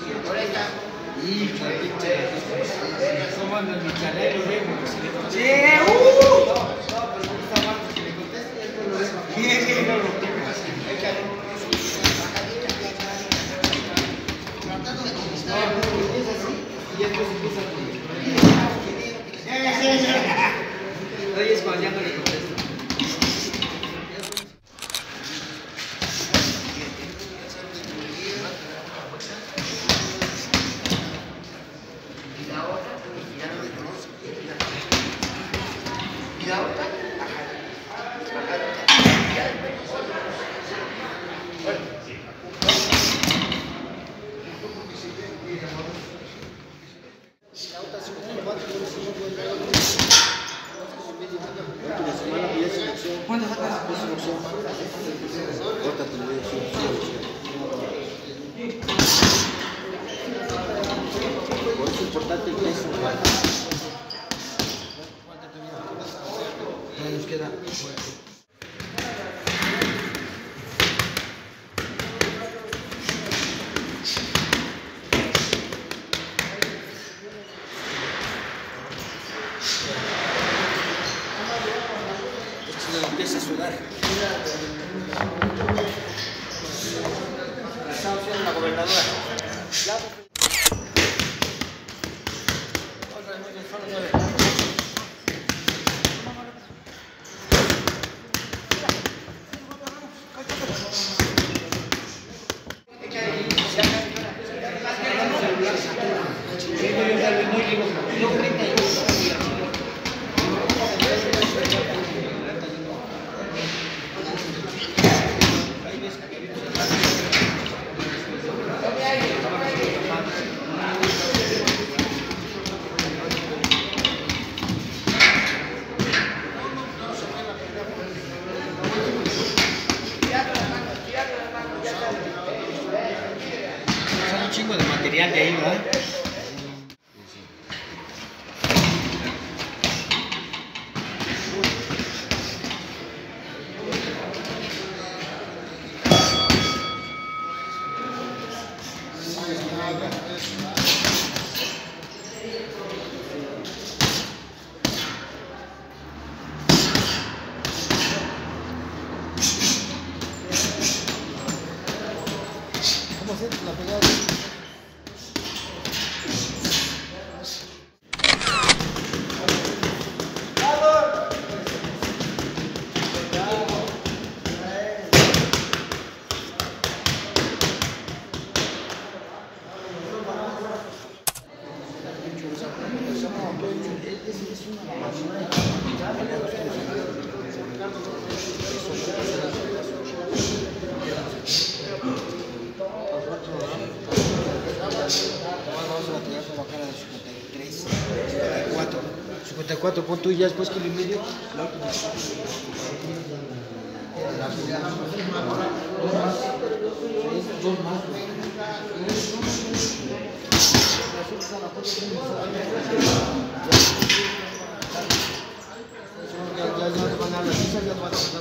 Híjole, pinche. ¿Cómo andan mis chaleros, güey? ¡Sí! No, pero no está mal, si le contestas, después lo dejo. Sí, no lo Tratando de conquistar el mundo, empieza así y después empieza a pedir. Oye, es cuando ya no le contesto. ¿Y la otra? ¿Cuándo sacas? Por eso es importante el peso. No nos queda. Empieza a sudar. Estamos viendo la gobernadora. Un chingo de material de ahí, ¿verdad? ¿Cómo hacer la pegada? Vamos a tirar por la cara de 53, 54. 54, pon tú y ya después kilo y medio. Dos más. Ya no van a las islas, ya van a pasar.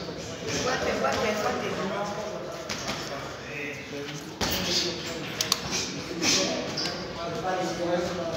Guate.